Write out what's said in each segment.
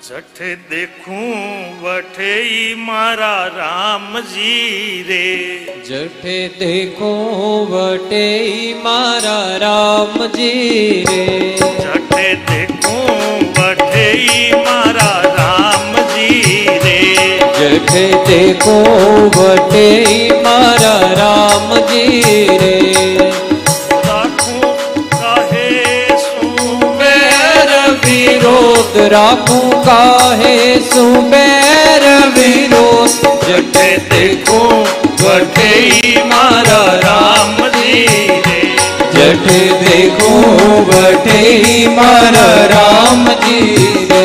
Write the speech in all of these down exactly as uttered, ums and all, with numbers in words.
जठे देखूं वठे मारा राम जी रे, जठे देखूं वठे मारा राम जी रे, जठे देखूं वठे मारा राम जी रे, जठे देखूं वठे मारा राम जी रे। विरोध राखूं काहे सुबैर विरोध, जठे देखूं वठे मारा राम जी रे, जठे देखूं वठे मारा राम जी रे।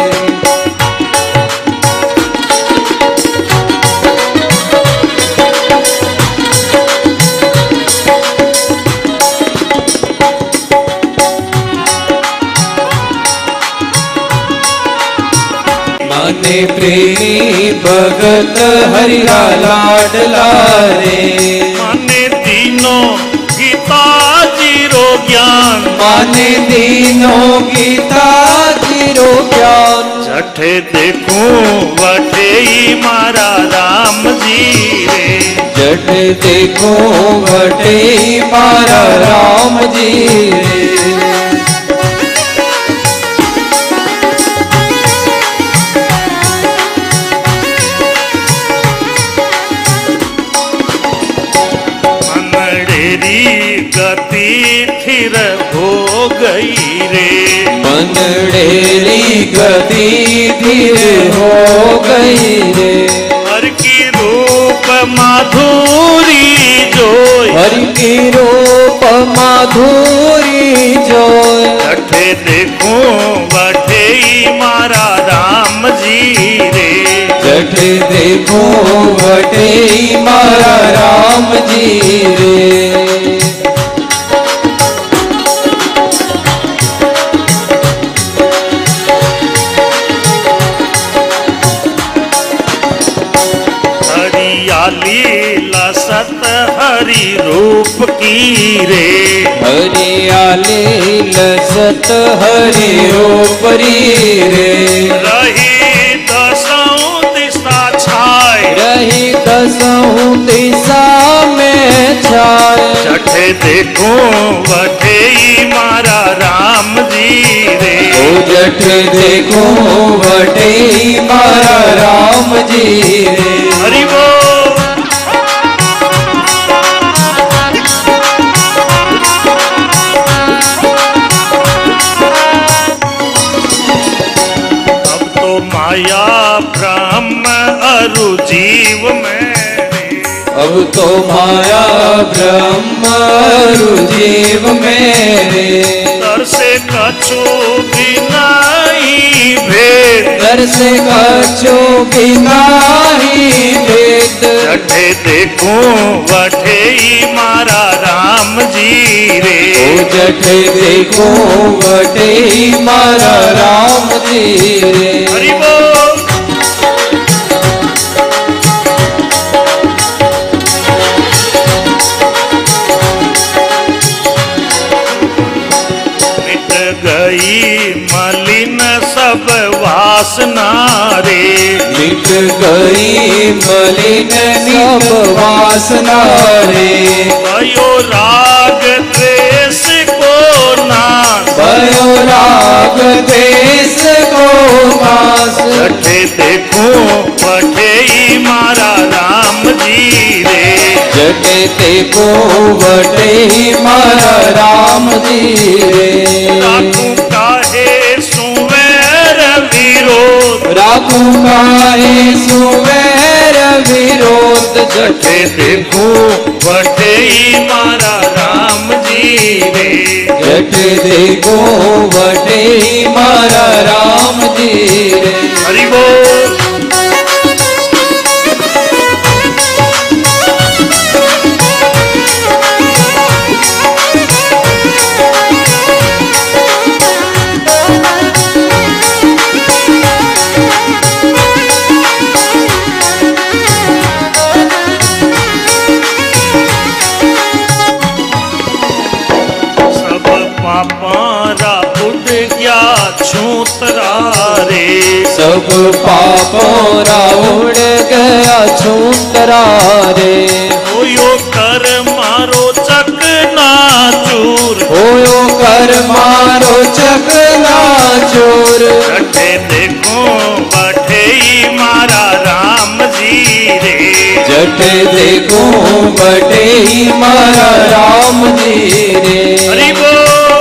मने प्रेमी भगत हरिया लाडला रे, माने दीनो गीता जीरो ज्ञान, माने दीनो गीता जीरो ज्ञान, जठे देखूं वठे मारा राम जी रे, जठे देखूं वठे मारा राम जी रे। गति फिर हो गई रे, मनडेरी गति धीर हो गई रे, हर की रूप माधुरी जोय, हर की रूप माधुरी जोय, जठे देखूं वठे मारा राम जी रे, जठे देखूं वठे मारा राम जी रे। लीला सत हरि रूप की रे, हरियाली लसत हरि रूप रे, रही दसों दिशा छाए, रही दसों दिशा में छाए, जठे देखूं वठे मारा राम जी रे, ओ जठे देखूं वठे मारा राम जी रे। हरि बोल। माया ब्रह्म अरु जीव में, अब तो माया ब्रह्म अरु जीव मेरे, तर से कछु भी नहीं भेद, तर से कछु भी नहीं भेद, जठे देखूं वठे मारा राम जी रे, ओ जठे देखूं वठे मारा राम जी रे। हरि बोल। मिट गई मलिन सब वासना रे, मिट गई मलिन सब वासना रे, भयो राग द्वेष को नाश, भयो राग द्वेष को नाश, जठे देखूं वठे मारा राम जी रे, जठे देखूं वठे मारा राम जी रे। राखूं काहे सुवैर विरोध, राखूं काहे सुवैर विरोध, जठे देखूं वठे मारा राम जी रे, जठे देखूं वठे मारा राम जी रे। हरि बोल। पापारा उड़ गया छूतरा सब पापों रा उड़ गया छूतरा रे। होयो कर मारो चकना चूर, होयो कर मारो चकना चूर। जटे देखो बैठे ही मारा राम जी रे। जटे देखो बटे ही मारा राम जी रे। हरि बोल।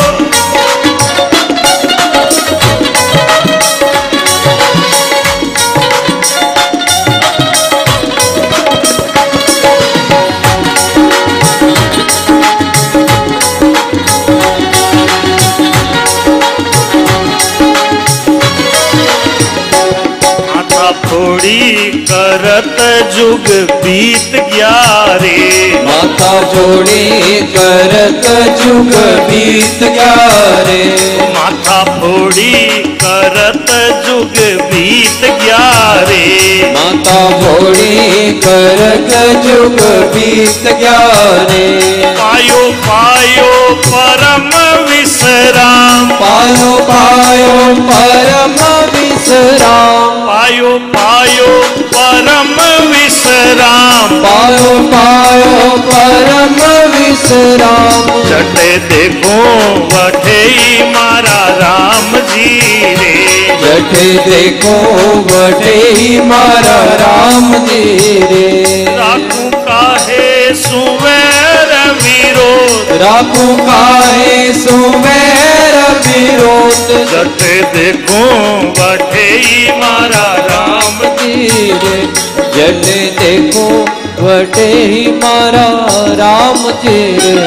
थोड़ी करत जुग बीत गया रे। माथा जोड़ी करत जुग बीत गया रे। माथा फोड़ी करत जुग बीत गया रे। माथा फोड़ी करत जुग बीत गया रे। पायो पायो परम विश्राम, पायो पायो परम विश्राम। पायो पायो परम विश्राम, पायो पायो परम विश्राम। जटे देखो वठे ही मारा राम जी रे। जटे देखो वठे ही मारा राम जी रे। राखू काहे सुवैर विरोध, राखू काहे सुमेर विरोध। जटे देखो वठे ही मारा राम जी रे। जटे देखो वटे ही मारा राम जी रे।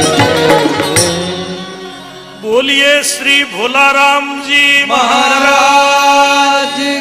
बोलिए श्री भोलाराम जी महाराज